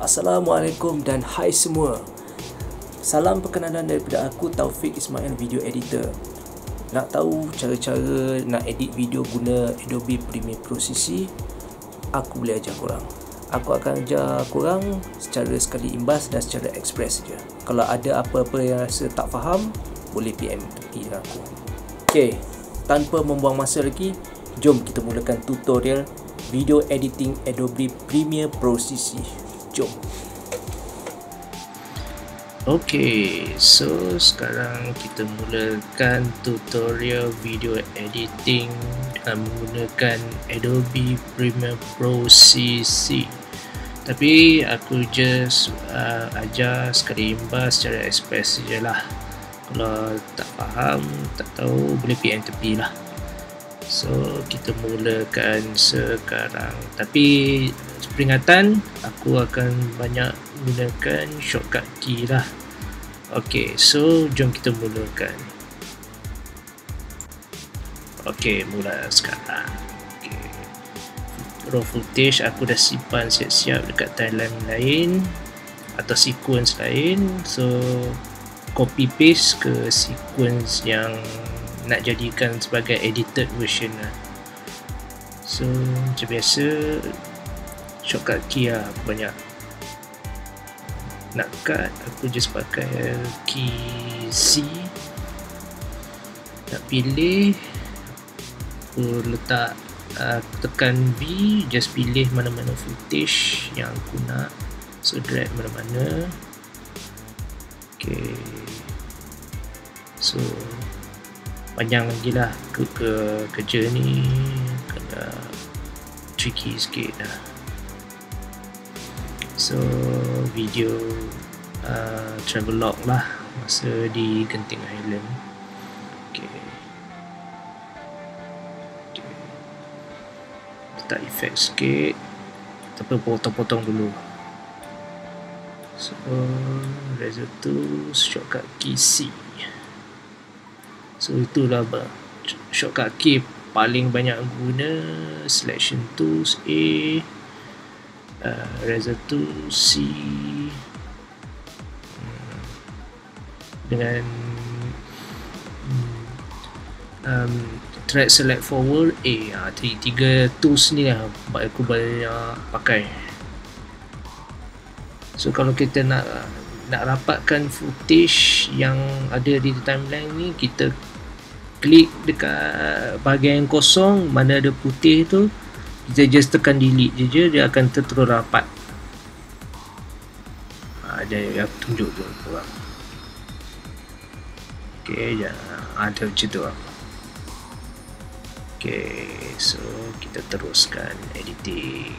Assalamualaikum dan hai semua. Salam perkenalan daripada aku, Taufik Ismail, video editor. Nak tahu cara-cara nak edit video guna Adobe Premiere Pro CC? Aku boleh ajar korang. Aku akan ajar korang secara sekali imbas dan secara ekspres saja. Kalau ada apa-apa yang rasa tak faham, boleh PM tepi dengan aku. Okay, tanpa membuang masa lagi, jom kita mulakan tutorial video editing Adobe Premiere Pro CC. Jom. Okay, so sekarang kita mulakan tutorial video editing dengan menggunakan Adobe Premiere Pro CC. Tapi aku just ajar sekali imbas secara ekspres sajalah. Kalau tak faham, tak tahu, boleh PM tepi lah. So kita mulakan sekarang. Tapi peringatan, aku akan banyak gunakan shortcut key lah. Ok, so jom kita mulakan. Ok, mula sekarang. Okay. Raw footage aku dah simpan siap-siap dekat timeline lain atau sequence lain. So copy paste ke sequence yang nak jadikan sebagai edited version lah. So macam biasa, shortcut key lah banyak. Nak cut, aku just pakai key C. Nak pilih, aku letak tekan V, just pilih mana-mana footage yang aku nak. So drag mana-mana. Okay, so panjang lagi lah ke kerja ni, kena tricky sikit lah. So video travelog lah masa di Genting Highland. Okay. Letak efek sikit, tapi potong-potong dulu. So razor tools, shortcut key C. So itulah shortcut key paling banyak guna. Selection tools A, razor tools C, dengan thread select forward A. Tiga tools ni lah aku banyak pakai. So kalau kita nak rapatkan footage yang ada di timeline ni, kita klik dekat bahagian kosong mana ada putih tu, kita just tekan delete je, dia akan terus rapat. Dia tunjuk tu korang. Okay, ada macam tu lah. Okay, so kita teruskan editing.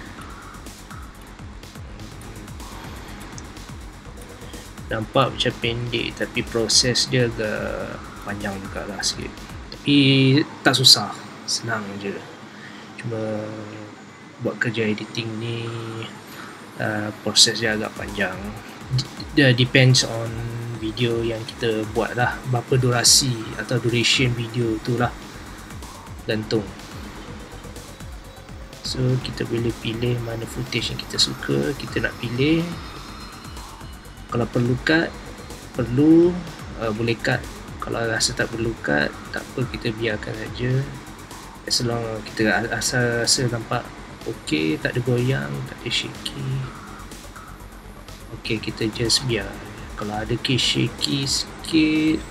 Nampak macam pendek, tapi proses dia agak panjang juga lah sikit. Tapi tak susah, senang je. Cuma buat kerja editing ni proses dia agak panjang. Dia depends on video yang kita buat lah, berapa durasi atau duration video tu lah, gantung. So kita boleh pilih mana footage yang kita suka. Kita nak pilih, kalau perlu cut, boleh cut. Kalau rasa tak perlu cut, tak apa, kita biarkan saja. As long kita rasa nampak ok, tak ada goyang, tak ada shaky, ok, kita just biar. Kalau ada case shaky sikit,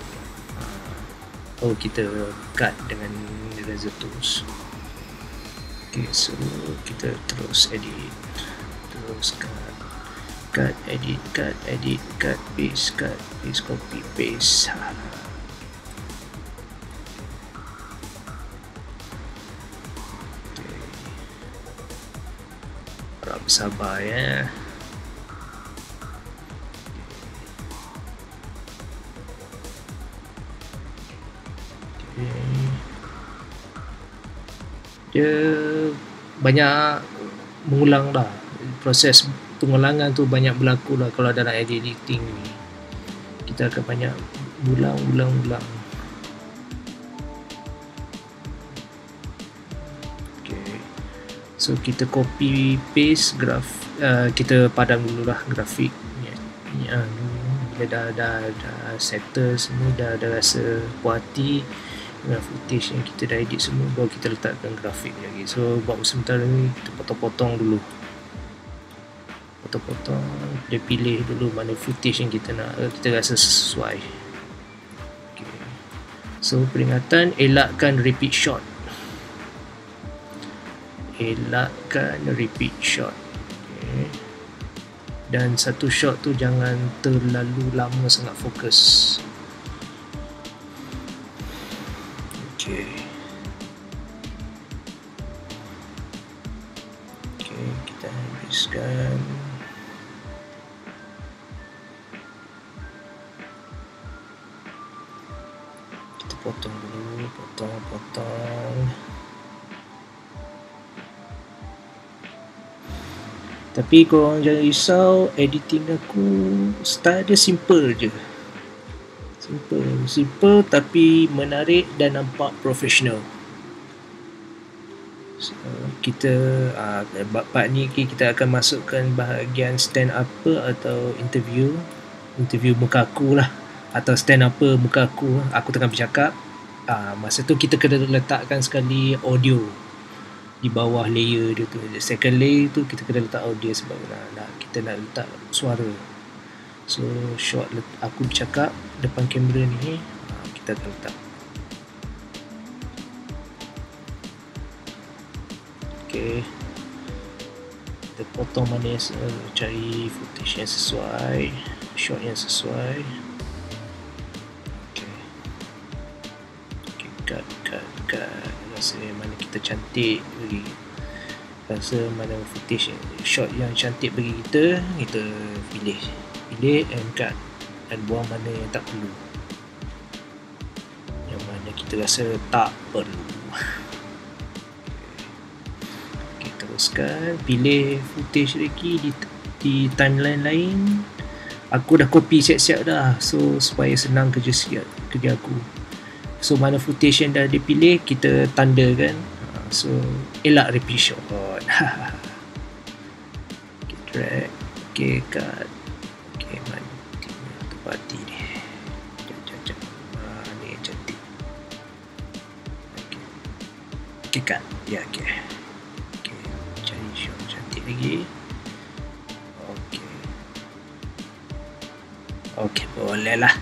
kita cut dengan razor tools. Ok, so kita terus edit, terus cut, edit, cut, paste, copy, paste. Harap bersabar ya. Dia banyak mengulang lah, proses pengulangan tu banyak berlaku lah kalau dalam editing ni. Kita akan banyak ulang. Okay, so kita copy paste graf kita padam dulu lah grafik ni. Bila dah settle semua, dah rasa puas hati dengan footage yang kita dah edit semua, baru kita letakkan grafik lagi. So buat sementara ni kita potong-potong dulu, dia pilih dulu mana footage yang kita nak, kita rasa sesuai. Okay. So peringatan, elakkan repeat shot. Okay. Dan satu shot tu jangan terlalu lama sangat fokus. Okay, kita habiskan. Kita potong dulu, potong. Tapi korang jangan risau, editing aku style dia simple je. Simple tapi menarik dan nampak profesional. So, kita part ni kita akan masukkan bahagian stand up atau interview muka aku lah, atau stand up muka aku tengah bercakap. Masa tu kita kena letakkan sekali audio di bawah layer dia tu. Second layer tu kita kena letak audio sebab kita nak letak suara. So shot aku bercakap depan kamera ni, kita akan letak. Okay, kita potong mana, cari footage yang sesuai, shot yang sesuai. Okay, cut. Rasa mana kita cantik bagi, rasa mana footage shot yang cantik bagi kita pilih and cut, dan buang mana yang tak perlu, yang mana kita rasa tak perlu. Okay, teruskan pilih footage lagi di timeline lain. Aku dah copy siap-siap dah, so supaya senang kerja aku. So mana footage yang dah dipilih, kita tandakan. So elak repeat shot. Okay, drag. Okay, cut. Okay, mati parti ni. Jap. Ni yang cantik. Okay, cut. Ya, okay, cari shot cantik lagi. Okay, boleh lah.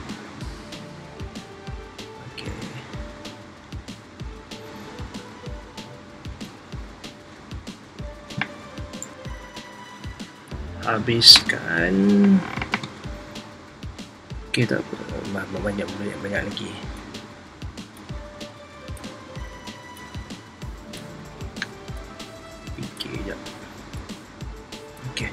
Habiskan. Okay, tak apa, banyak lagi. Fikir sekejap. Okay,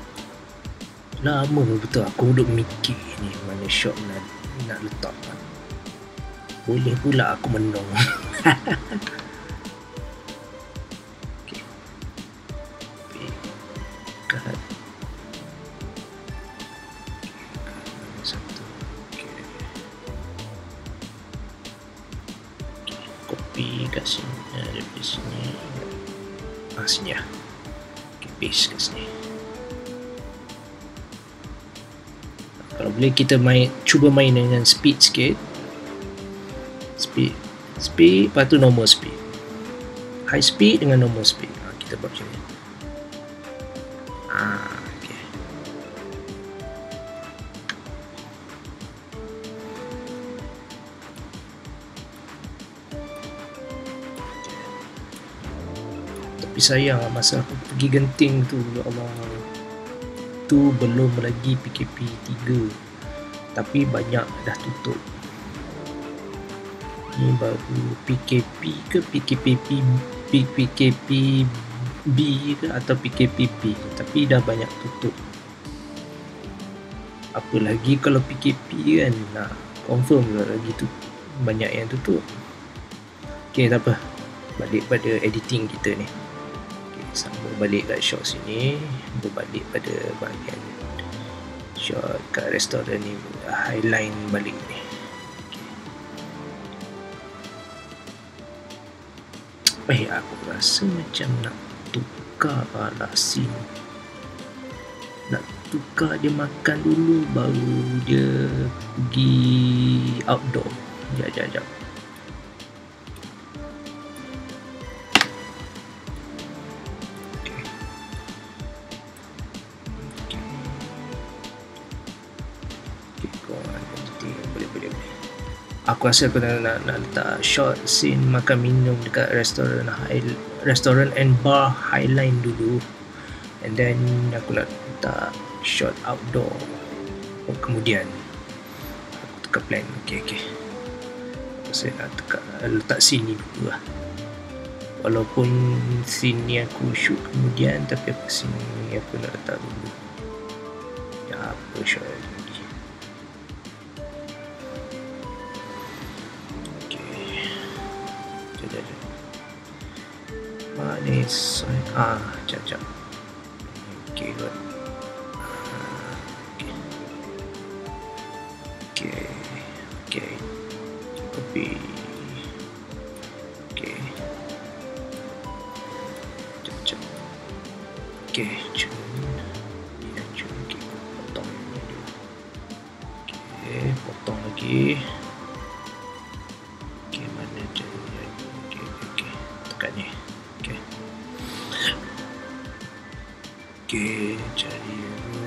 lama betul aku duduk mikir ni mana shot nak letak. Boleh pula aku menung. Okay, cut. Copy kat sini, dari sini, sini lah. Okay, paste kat sini. Kalau boleh kita cuba main dengan speed sikit. Speed, lepas tu normal speed. High speed dengan normal speed. Kita buat macam ni. Okay. Tapi sayang masa aku pergi Genting tu, ya Allah, tu belum lagi PKP 3, tapi banyak dah tutup. Ni baru PKP ke PKP B ke atau PKPB, tapi dah banyak tutup. Apalagi kalau PKP kan, confirm lagi tu banyak yang tutup. Okay, tak apa, balik pada editing kita ni. Sambung balik kat shot sini, berbalik pada bahagian shot kat restoran ni, highline balik ni. Aku rasa macam nak tukar scene. nak tukar dia makan dulu baru dia pergi outdoor. Sekejap. Boleh. Aku rasa aku nak letak short scene makan minum dekat restoran and bar Highline dulu, and then aku nak letak shot outdoor kemudian aku tukar plan. Okay. Saya nak letak scene ni dulu lah, walaupun scene ni aku shoot kemudian, tapi apa scene ni aku nak letak dulu. Apa shot lagi. Manis. Jap. Okay, good. Okay. Copy. Okay. Jap. Okay, cun. Okay, potong dulu. Okay, potong lagi. Okay, mana jadi? Okay. Tekan ni. Okay, cari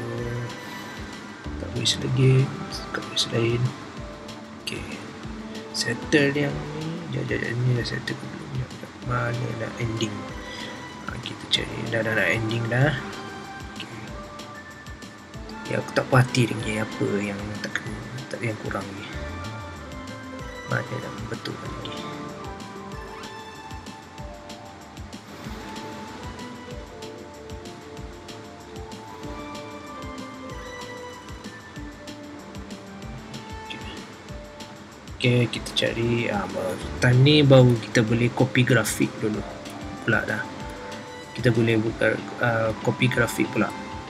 tak voice lagi, kat voice lain. Okay, settle yang ni. Jap, ni dah settle belum? Mana nak ending? Kita cari, dah ending dah. Okay. Ya, aku tak puas hati dengan apa yang tak yang kurang ni. Mana dah betul lagi. Okay, kita cari time ni baru kita boleh copy grafik dulu pula dah. Kita boleh buka copy grafik pula.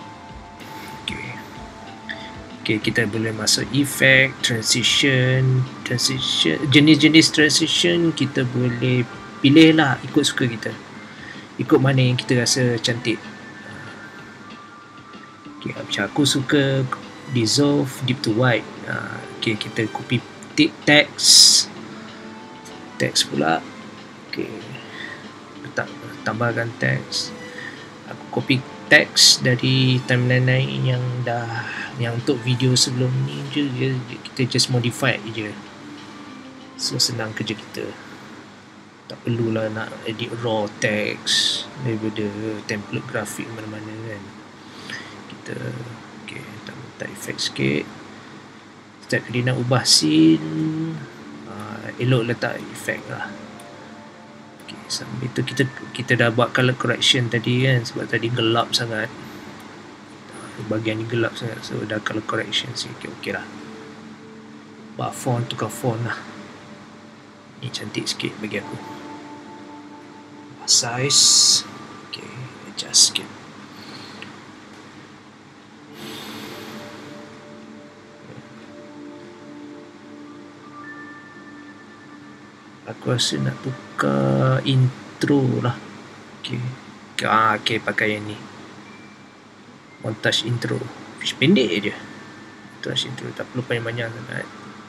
Okay, kita boleh masuk effect, transition, jenis-jenis transition kita boleh pilih lah ikut suka kita, ikut mana yang kita rasa cantik. Okay, macam aku suka dissolve deep to white. Okay, kita copy teks pula. Okay, tambahkan teks. Aku copy teks dari timeline lain yang untuk video sebelum ni je, kita just modify je, so senang kerja kita. Tak perlulah nak edit raw teks daripada template grafik mana-mana kan. Kita tak effect sikit. Setiap kali nak ubah scene, elok letak effect lah. Okay, sambil tu kita dah buat color correction tadi kan, sebab tadi gelap sangat, bahagian ni gelap sangat, so dah color correction sikit. Okay lah. Buat font, tukar font lah. Ni cantik sikit bagi aku. Size. Okay, adjust sikit. Aku rasa nak tukar intro lah. Okay, pakai yang ni, montage intro. Pendek je montage intro, tak perlu panjang-panjang sangat.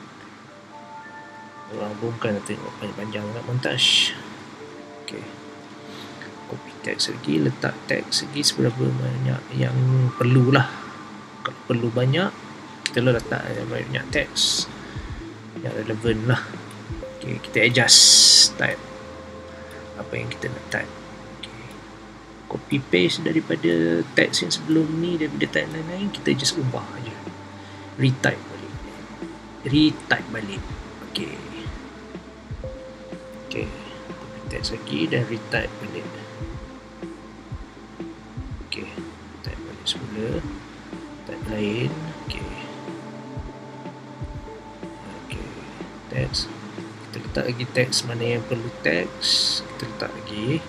Orang pun bukan nak tengok panjang-panjang nak montage. Okay, copy teks lagi, letak teks lagi seberapa banyak yang perlu lah. Kalau perlu banyak, kita letak banyak teks yang relevan lah. Okay, kita adjust type apa yang kita nak type. Okay, copy paste daripada teks yang sebelum ni, daripada timeline lain, kita just ubah je, retype balik. Okay, copy teks lagi dan retype balik. Okay, type balik semula, type lain. Okay, teks. Kita letak lagi teks mana yang perlu teks, kita letak lagi.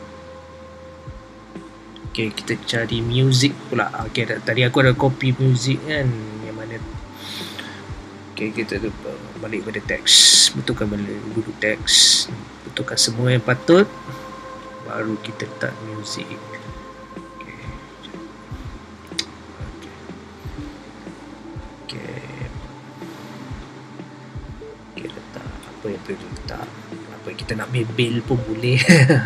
Okay, kita cari music pula. Okay, tadi aku ada copy music kan, yang mana. Okay, kita balik pada teks, betulkan balik dulu teks, betulkan semua yang patut, baru kita letak music. Okay, letak apa yang perlu letak, apa yang kita nak bebel pun boleh.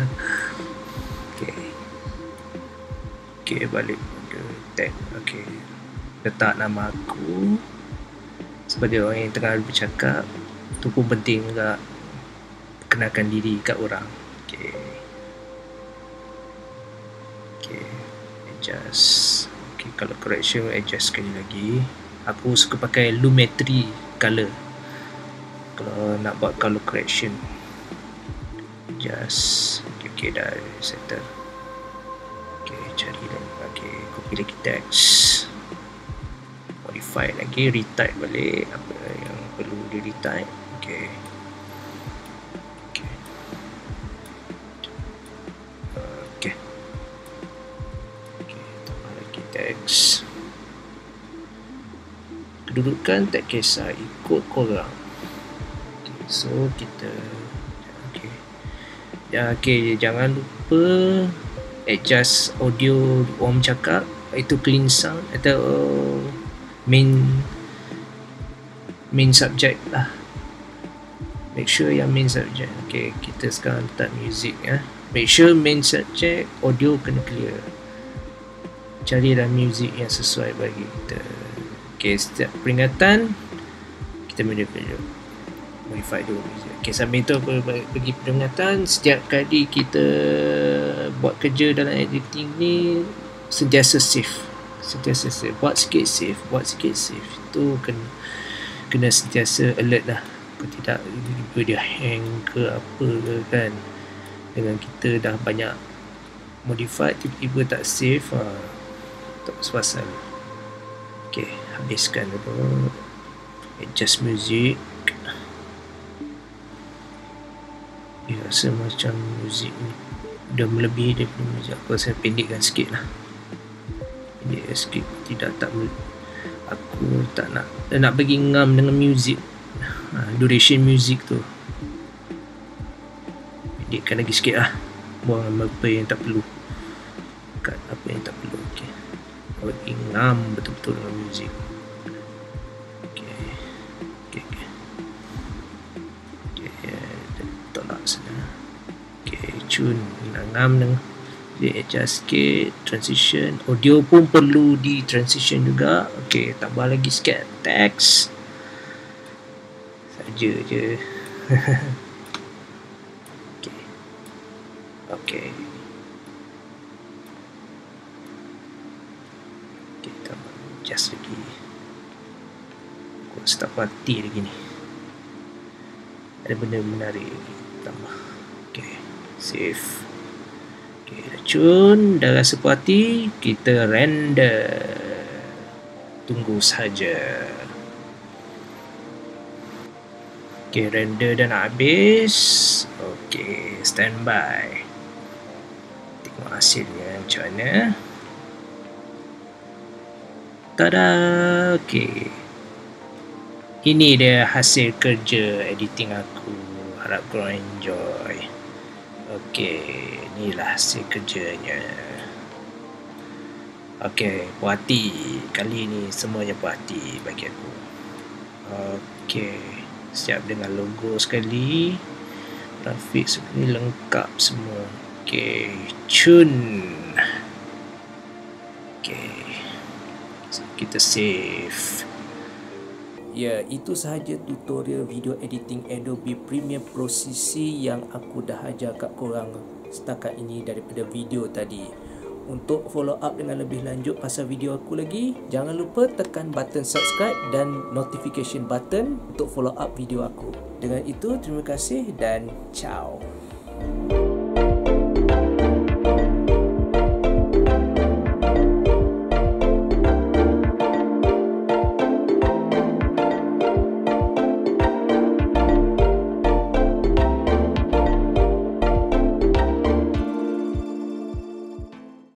Okay, balik ke tag. Okay, letak nama aku sebagai orang yang tengah bercakap. Itu pun penting juga, kenalkan diri kat orang. Okay, adjust. Okay, kalau correction, adjust sekali lagi. Aku suka pakai Lumetri color kalau nak buat color correction. Adjust. Okay, dah settle. Okay, cari lagi. Okay, copy lagi teks, modify lagi, retype balik apa yang perlu di retype. Okay, tambah lagi teks. Kedudukan tak kisah, ikut korang. Okay, so kita jangan lupa adjust audio orang cakap, itu clean sound atau main subject lah. Make sure yang main subject. Okay, kita sekarang letak music ya. Make sure main subject audio kena clear. Carilah music yang sesuai bagi kita. Okay, setiap peringatan kita modify dulu music. Okay, sambil itu aku bagi peringatan, setiap kali kita buat kerja dalam editing ni sentiasa save. Buat sikit save. Itu kena sentiasa alert lah. Kalau tidak, tiba dia hang ke apa ke kan, dengan kita dah banyak modify tiba-tiba tak save, tak pasal. Okay, habiskan dulu. Adjust music. Rasa macam muzik ni dah melebihi daripada muzik. Aku rasa pendekkan sikit lah. Pendekkan sikit. Aku tak nak bagi ngam dengan muzik. Duration muzik tu pendekkan lagi sikit lah. Buang apa yang tak perlu, cut apa yang tak perlu. Okay, bagi ngam betul-betul dengan muzik. Tolak sana. Okay, tune ngam dengan dia, adjust sikit. Transition audio pun perlu di transition juga. Okay, tambah lagi sikit teks saja je. Okay, tambah adjust lagi. Aku start party lagi ni, ada benda menarik lagi tambah. Okay, save. Okay, dah cun, dah rasa puas hati, kita render. Tunggu saja. Okay, render dah nak habis. Okay, standby. Tengok hasilnya macam mana. Tada. Okay, ini dia hasil kerja editing aku. Harap korang enjoy. Okay, inilah hasil kerjanya. Okay, puas hati. Kali ni semuanya puas hati bagi aku. Okay, siap dengan logo sekali, grafik sekali, lengkap semua. Okay, cun. Okay, kita save. Ya, itu sahaja tutorial video editing Adobe Premiere Pro CC yang aku dah ajar kat korang setakat ini daripada video tadi. Untuk follow up dengan lebih lanjut pasal video aku lagi, jangan lupa tekan button subscribe dan notification button untuk follow up video aku. Dengan itu, terima kasih dan ciao.